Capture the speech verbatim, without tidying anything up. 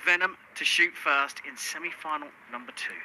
Venom to shoot first in semi-final number two.